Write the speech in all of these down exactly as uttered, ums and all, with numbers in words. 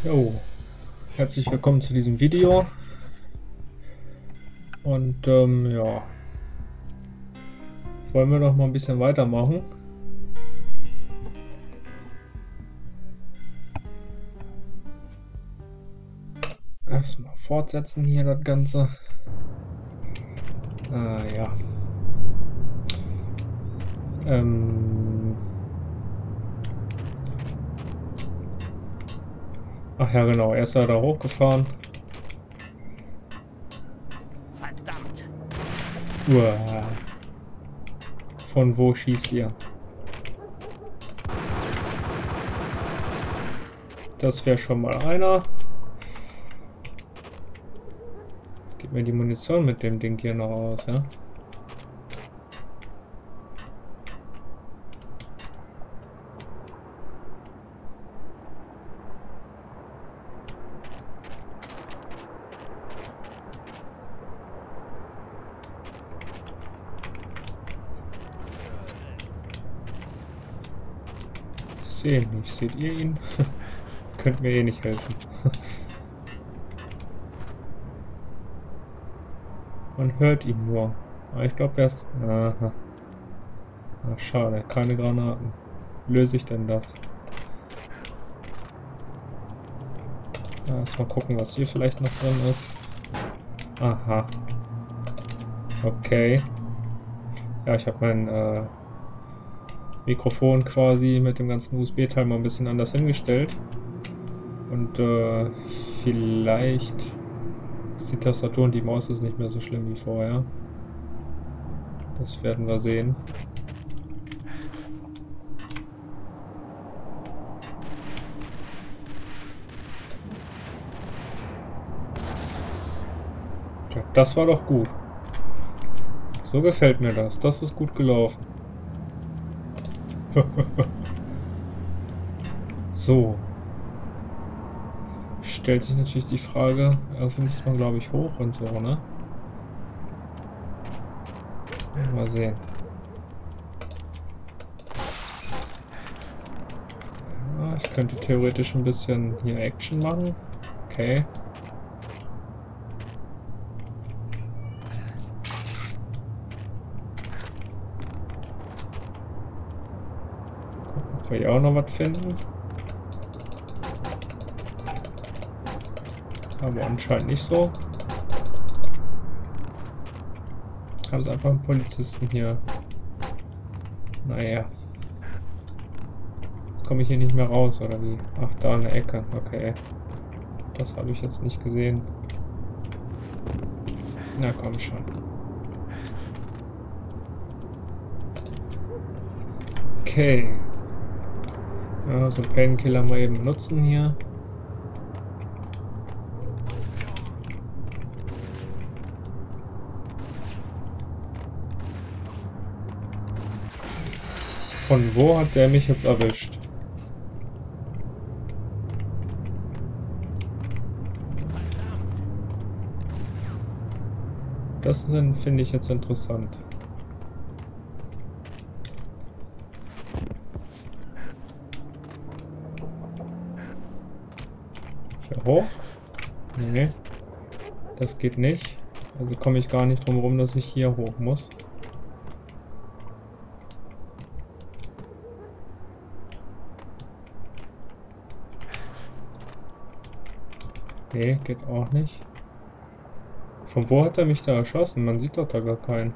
Jo, herzlich willkommen zu diesem Video. Und ähm, ja, wollen wir noch mal ein bisschen weitermachen. Erstmal fortsetzen hier das Ganze. Ah ja. Ähm Ach ja, genau, er ist ja da hochgefahren. Verdammt! Uah. Von wo schießt ihr? Das wäre schon mal einer. Gib mir die Munition mit dem Ding hier noch aus, ja? Ich sehe ihn nicht. Seht ihr ihn? Könnt mir eh nicht helfen. Man hört ihn nur. Aber ich glaube, er ist... Aha. Ach, schade, keine Granaten. Wie löse ich denn das? Ja, erstmal gucken, was hier vielleicht noch drin ist. Aha. Okay. Ja, ich habe mein äh, Mikrofon quasi mit dem ganzen U S B-Teil mal ein bisschen anders hingestellt. Und äh, vielleicht ist die Tastatur und die Maus ist nicht mehr so schlimm wie vorher. Das werden wir sehen. Ja, das war doch gut. So gefällt mir das. Das ist gut gelaufen. So. Stellt sich natürlich die Frage, irgendwie muss man, glaube ich, hoch und so, ne? Mal sehen. Ja, ich könnte theoretisch ein bisschen hier Action machen. Okay. Gucken, ob wir hier auch noch was finden. Aber anscheinend nicht so. Ich habe einfach einen Polizisten hier. Naja. Jetzt komme ich hier nicht mehr raus, oder wie? Ach, da eine Ecke. Okay. Das habe ich jetzt nicht gesehen. Na komm schon. Okay. Ja, so Painkiller mal eben nutzen hier. Von wo hat der mich jetzt erwischt? Das finde ich jetzt interessant. Hier hoch? Nee. Das geht nicht. Also komme ich gar nicht drum herum, dass ich hier hoch muss. Nee, geht auch nicht. Von wo hat er mich da erschossen? Man sieht doch da gar keinen.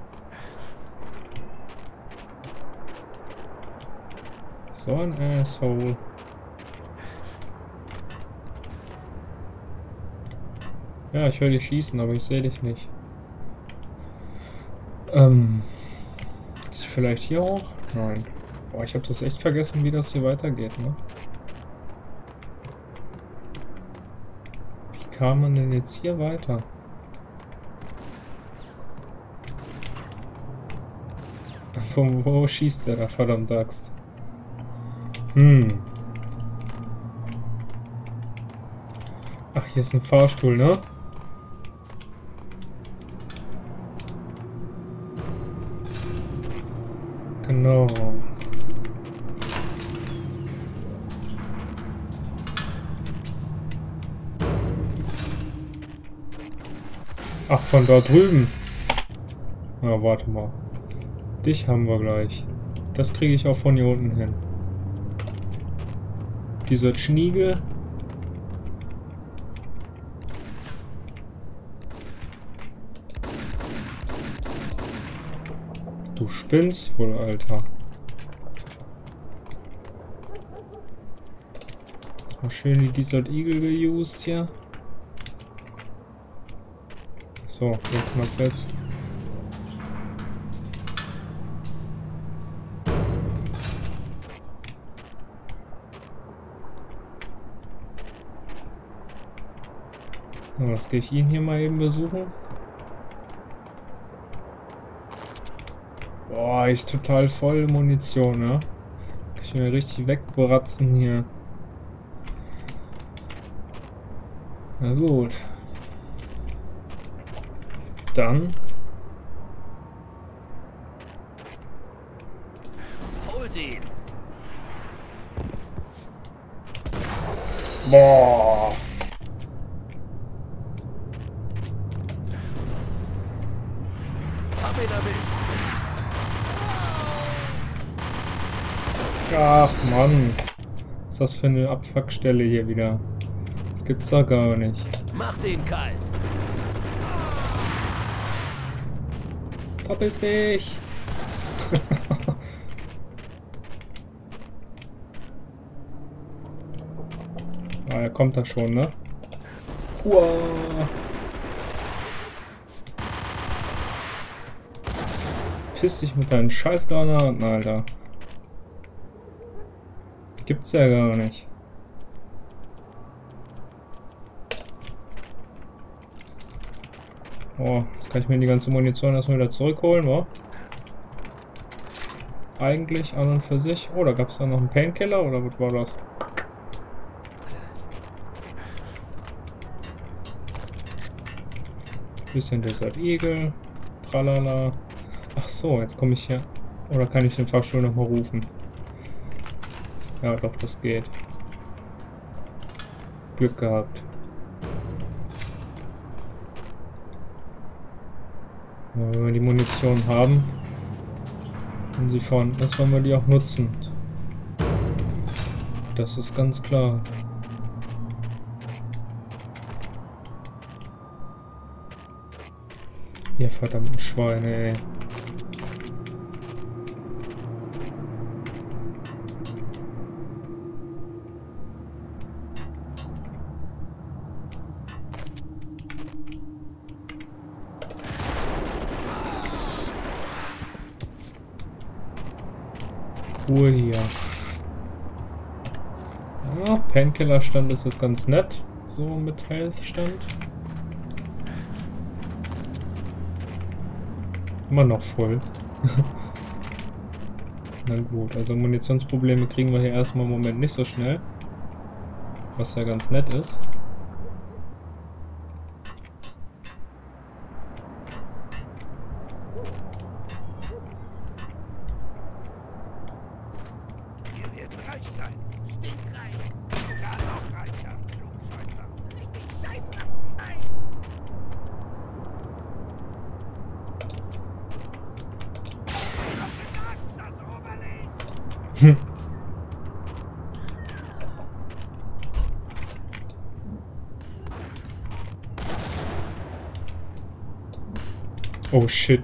So ein Asshole. Ja, ich höre dich schießen, aber ich sehe dich nicht. Ähm. Ist vielleicht hier hoch? Nein. Boah, ich habe das echt vergessen, wie das hier weitergeht, ne? Wie kam man denn jetzt hier weiter? Von wo schießt der da, verdammt Axt? Hm. Ach, hier ist ein Fahrstuhl, ne? Genau. Ach, von dort drüben. Na, warte mal. Dich haben wir gleich. Das kriege ich auch von hier unten hin. Dieser Schniegel. Du spinnst wohl, Alter. Mal schön die Desert Eagle geused hier. So, jetzt mal jetzt. So, jetzt gehe ich ihn hier mal eben besuchen. Boah, ich total voll Munition, ne? Ich will mir richtig wegbratzen hier. Na gut. Dann. Hol den. Boah. Hab ihn erwischt. Ach Mann. Was ist das für eine Abfuckstelle hier wieder? Das gibt's doch gar nicht. Mach den kalt. Verpiss dich! Ah, er kommt da schon, ne? Uah. Piss dich mit deinen Scheißgranaten, Alter. Gibt's ja gar nicht. Oh, jetzt kann ich mir die ganze Munition erstmal wieder zurückholen, wa? Eigentlich an und für sich. Oh, da gab es da noch einen Painkiller oder was war das? Bisschen Desert Eagle. Tralala. Ach so, jetzt komme ich hier. Oder kann ich den Fahrstuhl nochmal rufen? Ja, doch, das geht. Glück gehabt. Ja, wenn wir die Munition haben, wenn sie vorhanden ist, wollen wir die auch nutzen. Das ist ganz klar. Ihr verdammten Schweine, ey. Ruhe hier. Ja, Painkiller-Stand ist das ganz nett. So mit Health-Stand. Immer noch voll. Na gut, also Munitionsprobleme kriegen wir hier erstmal im Moment nicht so schnell. Was ja ganz nett ist. Ihr werdet reich sein. Stinkreich. Ja, noch reicher. Klugscheißer. Richtig scheiße. Nein. Ich hab gesagt, das Oberlicht. Hm. Oh shit.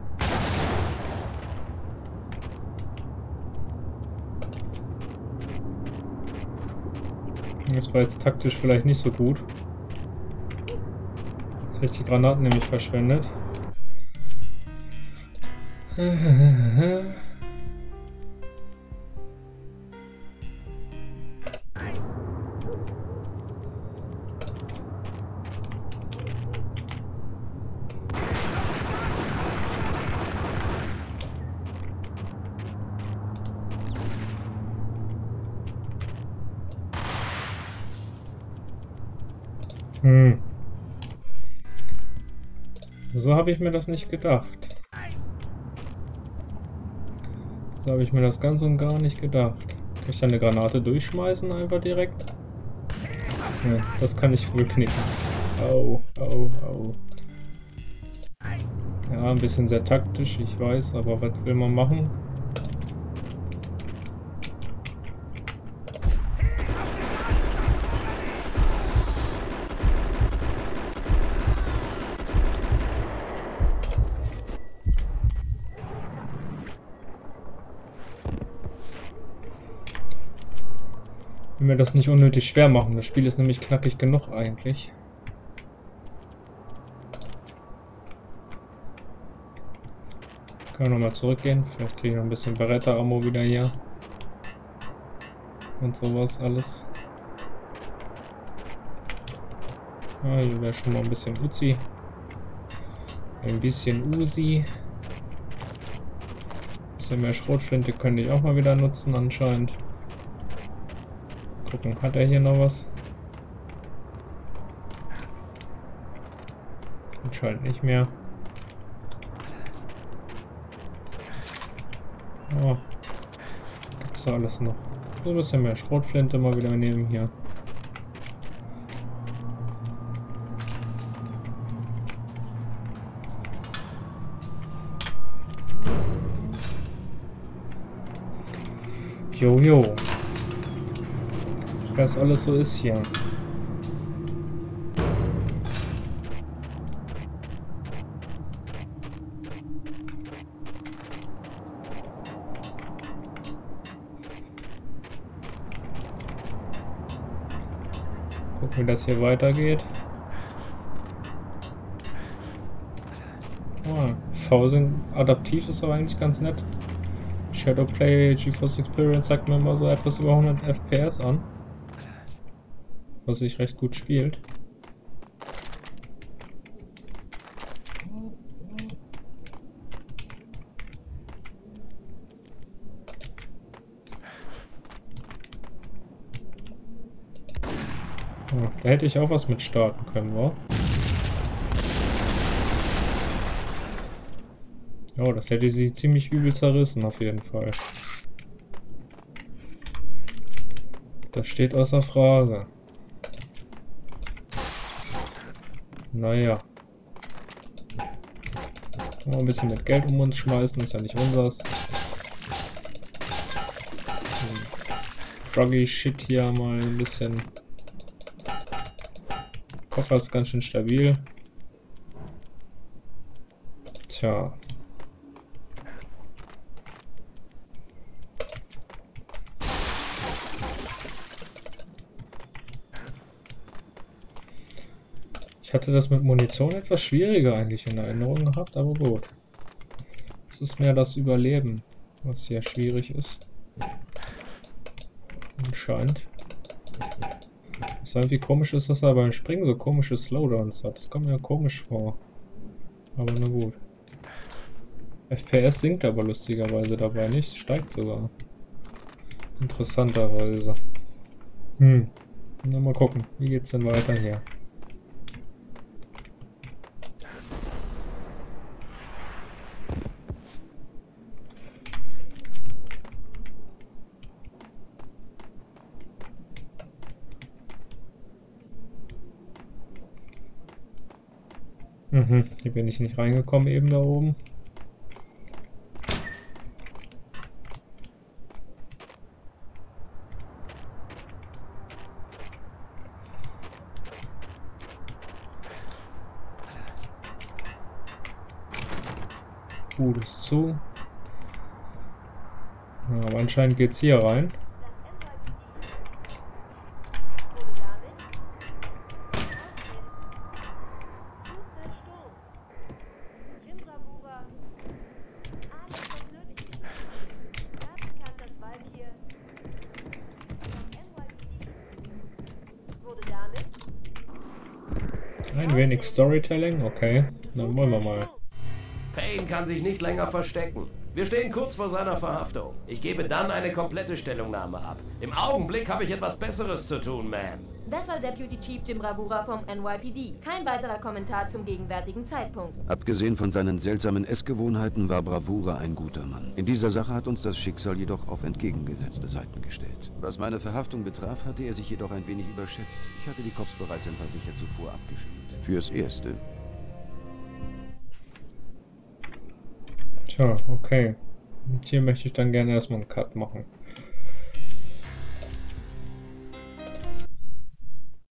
Das war jetzt taktisch vielleicht nicht so gut. Jetzt habe ich die Granaten nämlich verschwendet. Hm. So habe ich mir das nicht gedacht. So habe ich mir das ganz und gar nicht gedacht. Kann ich da eine Granate durchschmeißen einfach direkt? Ja, das kann ich wohl knicken. Au, au, au. Ja, ein bisschen sehr taktisch, ich weiß, aber was will man machen? Wenn wir das nicht unnötig schwer machen. Das Spiel ist nämlich knackig genug eigentlich. Können wir nochmal zurückgehen. Vielleicht kriege ich noch ein bisschen Beretta-Ammo wieder hier. Und sowas alles. Ah, hier wäre schon mal ein bisschen Uzi. Ein bisschen Uzi. Ein bisschen mehr Schrotflinte könnte ich auch mal wieder nutzen anscheinend. Gucken, hat er hier noch was? Anscheinend nicht mehr. Oh. Gibt's da alles noch? So ein bisschen mehr Schrotflinte mal wieder nehmen hier. Jojo. Was alles so ist hier. Gucken, wie das hier weitergeht. Oh, V-Sync adaptiv ist aber eigentlich ganz nett. Shadowplay GeForce Experience sagt mir immer so etwas über hundert F P S an. Was sich recht gut spielt. Oh, da hätte ich auch was mit starten können, wa? Oh, das hätte sie ziemlich übel zerrissen, auf jeden Fall. Das steht außer Frage. Naja. Mal ein bisschen mit Geld um uns schmeißen, ist ja nicht unseres. Froggy Shit hier mal ein bisschen. Koffer ist ganz schön stabil. Tja. Ich hatte das mit Munition etwas schwieriger eigentlich in Erinnerung gehabt, aber gut. Es ist mehr das Überleben, was hier schwierig ist. Anscheinend. Was irgendwie komisch ist, dass er beim Springen so komische Slowdowns hat. Das kommt mir komisch vor. Aber na gut. F P S sinkt aber lustigerweise dabei nicht, steigt sogar. Interessanterweise. Hm. Na, mal gucken, wie geht's denn weiter hier? Mhm, hier bin ich nicht reingekommen eben da oben. Gut, ist zu. Ja, aber anscheinend geht's hier rein. Ein wenig Storytelling, okay. Dann wollen wir mal. Payne kann sich nicht länger verstecken. Wir stehen kurz vor seiner Verhaftung. Ich gebe dann eine komplette Stellungnahme ab. Im Augenblick habe ich etwas Besseres zu tun, Ma'am. Das war Deputy Chief Jim Bravura vom N Y P D. Kein weiterer Kommentar zum gegenwärtigen Zeitpunkt. Abgesehen von seinen seltsamen Essgewohnheiten war Bravura ein guter Mann. In dieser Sache hat uns das Schicksal jedoch auf entgegengesetzte Seiten gestellt. Was meine Verhaftung betraf, hatte er sich jedoch ein wenig überschätzt. Ich hatte die Cops bereits ein paar Bücher zuvor abgeschrieben. Fürs Erste. Tja, okay. Und hier möchte ich dann gerne erstmal einen Cut machen.